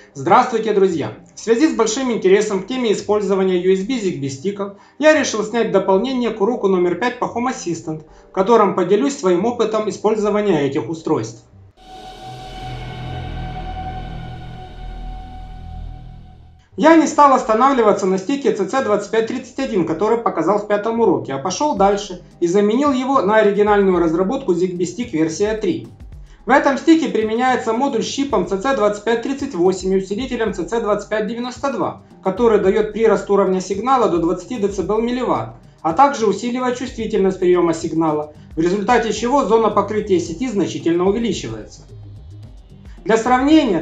Здравствуйте, друзья! В связи с большим интересом к теме использования USB ZigBee стиков, я решил снять дополнение к уроку номер 5 по Home Assistant, в котором поделюсь своим опытом использования этих устройств. Я не стал останавливаться на стике CC2531, который показал в пятом уроке, а пошел дальше и заменил его на оригинальную разработку ZigBee Stick версия 3. В этом стике применяется модуль с чипом CC2538 и усилителем CC2592, который дает прирост уровня сигнала до 20 дБ/мВт, а также усиливает чувствительность приема сигнала, в результате чего зона покрытия сети значительно увеличивается. Для сравнения,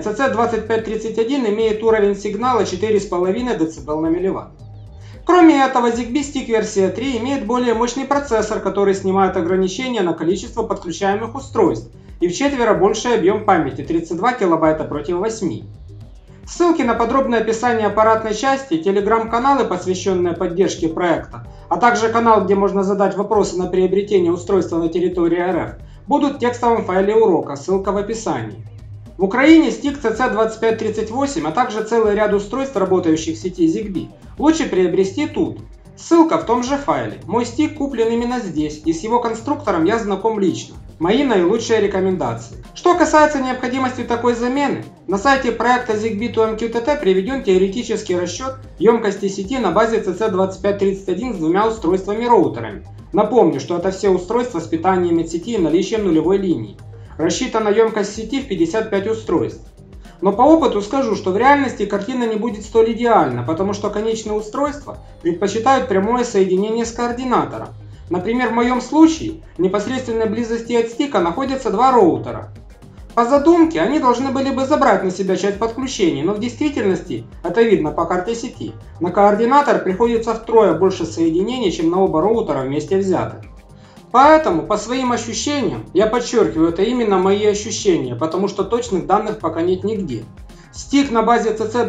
CC2531 имеет уровень сигнала 4,5 дБ/мВт. Кроме этого, ZigBee Stick версия 3 имеет более мощный процессор, который снимает ограничения на количество подключаемых устройств, и вчетверо больший объем памяти 32 кБ против 8. Ссылки на подробное описание аппаратной части, телеграм-каналы, посвященные поддержке проекта, а также канал, где можно задать вопросы на приобретение устройства на территории РФ, будут в текстовом файле урока, ссылка в описании. В Украине стик CC2538, а также целый ряд устройств, работающих в сети ZigBee, лучше приобрести тут. Ссылка в том же файле. Мой стик куплен именно здесь, и с его конструктором я знаком лично. Мои наилучшие рекомендации. Что касается необходимости такой замены, на сайте проекта ZigBee to MQTT приведен теоретический расчет емкости сети на базе CC2531 с двумя устройствами-роутерами. Напомню, что это все устройства с питанием от сети и наличием нулевой линии. Рассчитана емкость сети в 55 устройств. Но по опыту скажу, что в реальности картина не будет столь идеальна, потому что конечные устройства предпочитают прямое соединение с координатором. Например, в моем случае в непосредственной близости от стика находятся два роутера. По задумке они должны были бы забрать на себя часть подключений, но в действительности, это видно по карте сети, на координатор приходится втрое больше соединений, чем на оба роутера вместе взятых. Поэтому, по своим ощущениям, я подчеркиваю, это именно мои ощущения, потому что точных данных пока нет нигде. Стик на базе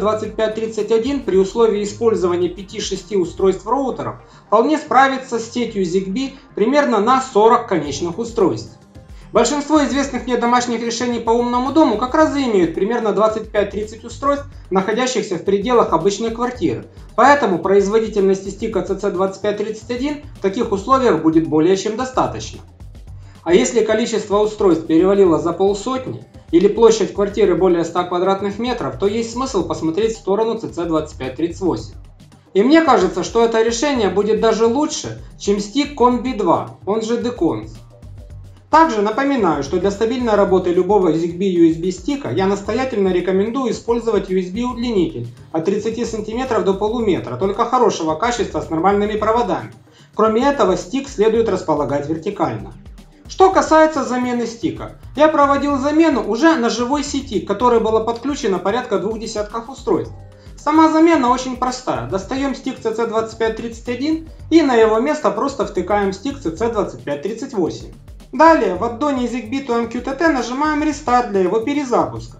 CC2531 при условии использования 5-6 устройств роутеров вполне справится с сетью ZigBee примерно на 40 конечных устройств. Большинство известных мне домашних решений по умному дому как раз и имеют примерно 25-30 устройств, находящихся в пределах обычной квартиры, поэтому производительности стика CC2531 в таких условиях будет более чем достаточно. А если количество устройств перевалило за полсотни, или площадь квартиры более 100 квадратных метров, то есть смысл посмотреть в сторону CC2538. И мне кажется, что это решение будет даже лучше, чем стик Combi2, он же Decons. Также напоминаю, что для стабильной работы любого ZigBee USB стика я настоятельно рекомендую использовать USB удлинитель от 30 см до полуметра, только хорошего качества с нормальными проводами. Кроме этого, стик следует располагать вертикально. Что касается замены стика, я проводил замену уже на живой сети, к которой было подключено порядка 2 десятков устройств. Сама замена очень простая. Достаем стик CC2531 и на его место просто втыкаем стик CC2538. Далее в аддоне ZigBee to MQTT нажимаем Restart для его перезапуска.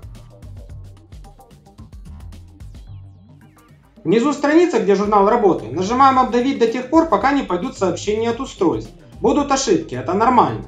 Внизу страницы, где журнал работы, нажимаем обновить до тех пор, пока не пойдут сообщения от устройств. Будут ошибки, это нормально.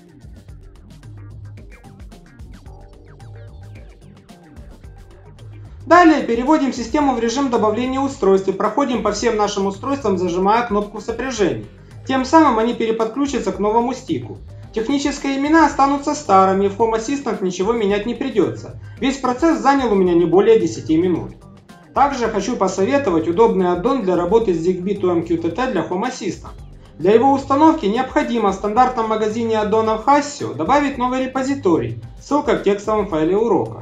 Далее переводим систему в режим добавления устройств и проходим по всем нашим устройствам, зажимая кнопку сопряжения. Тем самым они переподключатся к новому стику. Технические имена останутся старыми, и в Home Assistant ничего менять не придется. Весь процесс занял у меня не более 10 минут. Также хочу посоветовать удобный аддон для работы с ZigBee to MQTT для Home Assistant. Для его установки необходимо в стандартном магазине аддонов Hassio добавить новый репозиторий, ссылка в текстовом файле урока.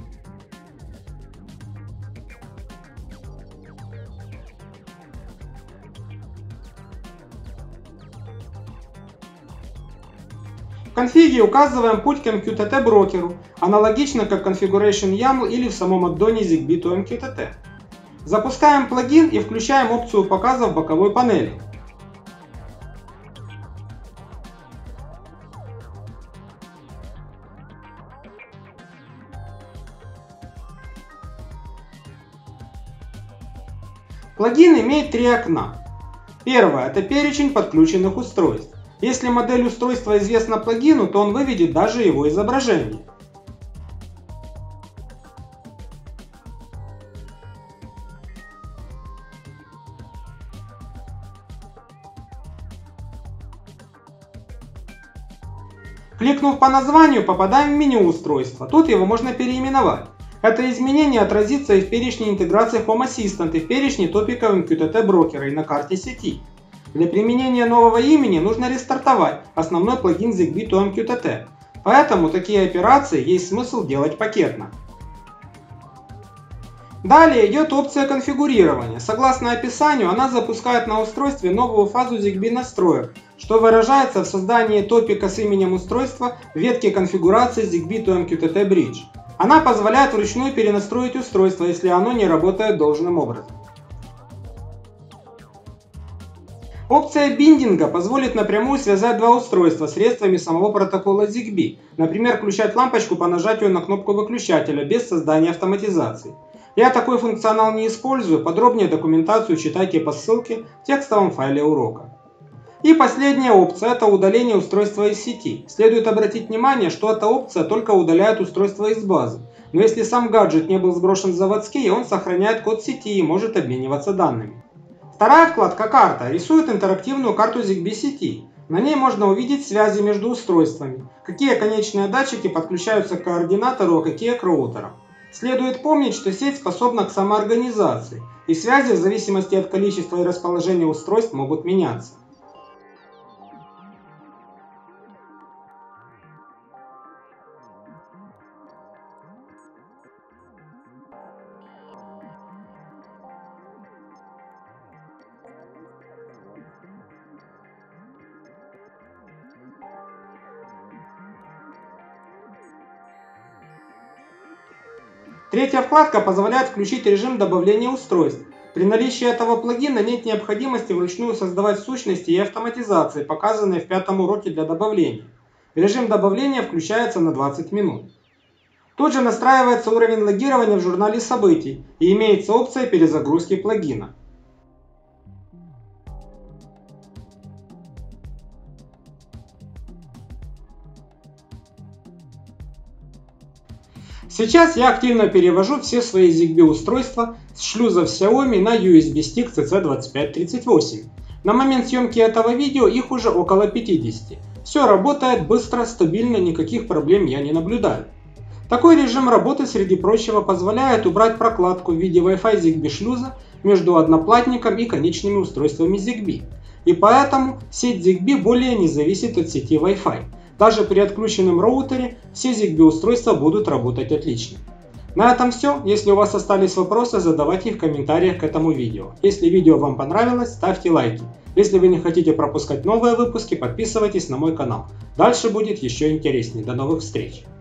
В конфиге указываем путь к MQTT брокеру, аналогично как Configuration YAML или в самом аддоне ZigBee to MQTT. Запускаем плагин и включаем опцию показа в боковой панели. Плагин имеет три окна. Первое – это перечень подключенных устройств. Если модель устройства известна плагину, то он выведет даже его изображение. Кликнув по названию, попадаем в меню устройства. Тут его можно переименовать. Это изменение отразится и в перечне интеграции Home Assistant, и в перечне топиков MQTT брокера и на карте сети. Для применения нового имени нужно рестартовать основной плагин ZigBee to MQTT. Поэтому такие операции есть смысл делать пакетно. Далее идет опция конфигурирования. Согласно описанию, она запускает на устройстве новую фазу ZigBee настроек, что выражается в создании топика с именем устройства в ветке конфигурации ZigBee to MQTT Bridge. Она позволяет вручную перенастроить устройство, если оно не работает должным образом. Опция биндинга позволит напрямую связать два устройства средствами самого протокола ZigBee, например, включать лампочку по нажатию на кнопку выключателя без создания автоматизации. Я такой функционал не использую, подробнее документацию читайте по ссылке в текстовом файле урока. И последняя опция – это удаление устройства из сети. Следует обратить внимание, что эта опция только удаляет устройство из базы, но если сам гаджет не был сброшен заводский, он сохраняет код сети и может обмениваться данными. Вторая вкладка «Карта» рисует интерактивную карту ZigBee сети. На ней можно увидеть связи между устройствами, какие конечные датчики подключаются к координатору, а какие к роутерам. Следует помнить, что сеть способна к самоорганизации, и связи в зависимости от количества и расположения устройств могут меняться. Третья вкладка позволяет включить режим добавления устройств. При наличии этого плагина нет необходимости вручную создавать сущности и автоматизации, показанные в 5-м уроке для добавления. Режим добавления включается на 20 минут. Тут же настраивается уровень логирования в журнале событий и имеется опция перезагрузки плагина. Сейчас я активно перевожу все свои ZigBee устройства с шлюзов Xiaomi на USB стик CC2538. На момент съемки этого видео их уже около 50. Все работает быстро, стабильно, никаких проблем я не наблюдаю. Такой режим работы, среди прочего, позволяет убрать прокладку в виде Wi-Fi ZigBee шлюза между одноплатником и конечными устройствами ZigBee. И поэтому сеть ZigBee более не зависит от сети Wi-Fi. Даже при отключенном роутере все ZigBee устройства будут работать отлично. На этом все. Если у вас остались вопросы, задавайте их в комментариях к этому видео. Если видео вам понравилось, ставьте лайки. Если вы не хотите пропускать новые выпуски, подписывайтесь на мой канал. Дальше будет еще интереснее. До новых встреч!